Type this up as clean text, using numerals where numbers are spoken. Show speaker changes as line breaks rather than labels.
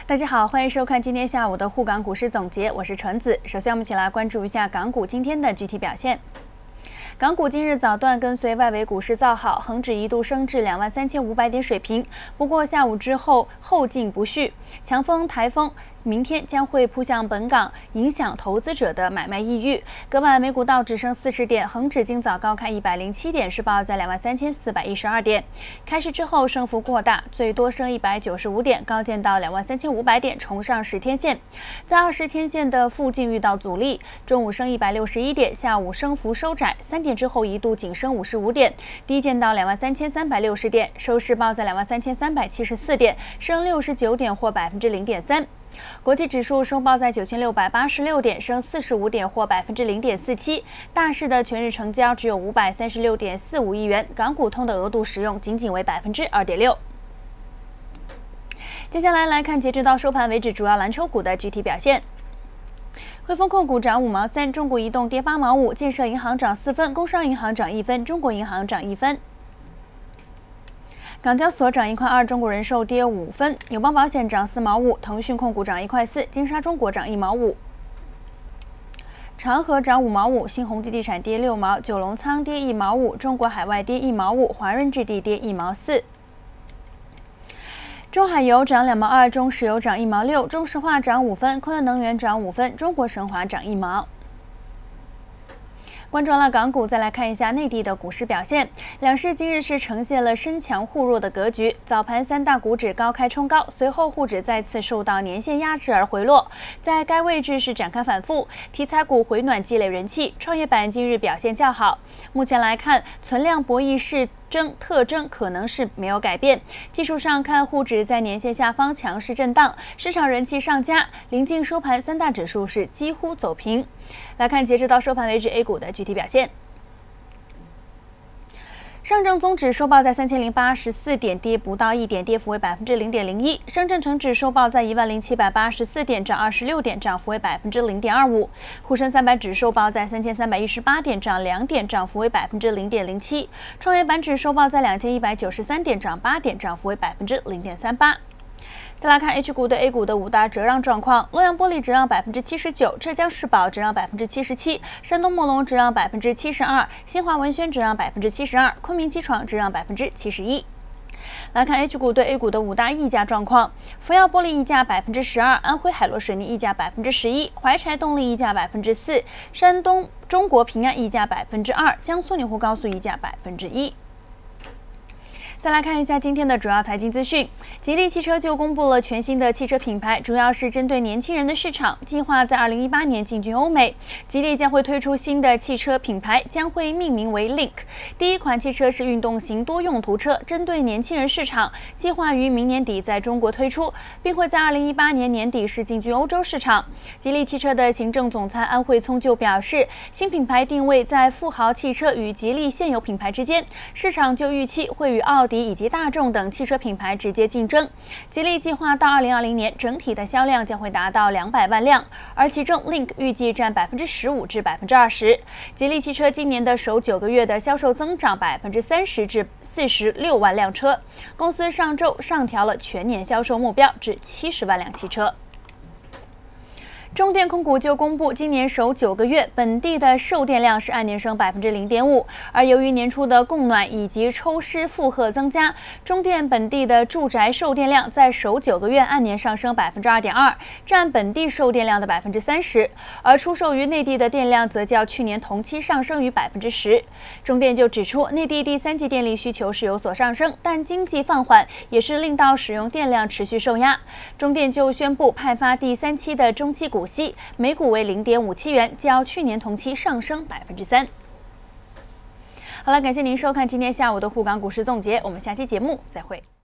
大家好，欢迎收看今天下午的沪港股市总结，我是橙子。首先，我们一起来关注一下港股今天的具体表现。港股今日早段跟随外围股市造好，恒指一度升至23,500点水平，不过下午之后后劲不续，强风台风明天将会扑向本港，影响投资者的买卖意欲。隔晚美股道指升40点，恒指今早高开107点，是报在23,412点。开市之后升幅扩大，最多升195点，高见到23,500点，重上10天线。在20天线的附近遇到阻力，中午升161点，下午升幅收窄，3点之后一度仅升55点，低见到23,360点，收市报在23,374点，升69点或0.3%。国际指数收报在9,686点，升45点或0.47%。大市的全日成交只有536.45亿元，港股通的额度使用仅为2.6%。接下来看截止到收盘为止主要蓝筹股的具体表现。汇丰控股涨5毛3，中国移动跌8毛5，建设银行涨4分，工商银行涨1分，中国银行涨1分。港交所涨1块2，中国人寿跌5分，友邦保险涨4毛5，腾讯控股涨1块4，金沙中国涨1毛5。长和涨5毛5，新鸿基地产跌6毛，九龙仓跌1毛5，中国海外跌1毛5，华润置地跌1毛4。中海油涨2毛2，中石油涨1毛6，中石化涨5分，昆仑能源涨5分，中国神华涨1毛。关注完了港股，再来看一下内地的股市表现。两市今日是呈现了深强互弱的格局，早盘三大股指高开冲高，随后沪指再次受到年线压制而回落，在该位置是展开反复，题材股回暖积累人气，创业板今日表现较好。目前来看，存量博弈市特征可能是没有改变。技术上看，沪指在年线下方强势震荡，市场人气上佳，临近收盘，三大指数是几乎走平。来看截止到收盘为止 A 股的具体表现。上证综指收报在3084点，跌不到1点，跌幅为0.01%。深圳成指收报在10784点，涨26点，涨幅为0.25%。沪深300指收报在3318点，涨2点，涨幅为0.07%。创业板指收报在2193点，涨8点，涨幅为0.38%。再来看 H 股对 A 股的5大折让状况：洛阳玻璃折让79%，浙江世宝折让77%，山东墨龙折让72%，新华文轩折让72%，昆明机床折让71%。来看 H 股对 A 股的5大溢价状况：福耀玻璃溢价12%，安徽海螺水泥溢价11%，怀柴动力溢价4%，山东中国平安溢价2%，江苏宁沪高速溢价1%。再来看一下今天的主要财经资讯。吉利汽车就公布了全新的汽车品牌，主要是针对年轻人的市场，计划在2018年进军欧美。吉利将会推出新的汽车品牌，将会命名为 Link。第一款汽车是运动型多用途车，针对年轻人市场，计划于明年底在中国推出，并会在2018年年底是进军欧洲市场。吉利汽车的行政总裁安慧聪就表示，新品牌定位在富豪汽车与吉利现有品牌之间，市场就预期会与奥迪以及大众等汽车品牌直接竞争。吉利计划到2020年整体的销量将会达到200万辆，而其中 Link 预计占15%至20%。吉利汽车今年的首9个月的销售增长30%至46万辆车。公司上周上调了全年销售目标至70万辆汽车。中电控股就公布，今年首9个月本地的售电量是按年升0.5%，而由于年初的供暖以及抽湿负荷增加，中电本地的住宅售电量在首9个月按年上升2.2%，占本地售电量的30%，而出售于内地的电量则较去年同期上升逾10%。中电就指出，内地第3季电力需求是有所上升，但经济放缓也是令到使用电量持续受压。中电就宣布派发第3期的中期股息，每股为0.57元，较去年同期上升3%。好了，感谢您收看今天下午的沪港股市总结，我们下期节目再会。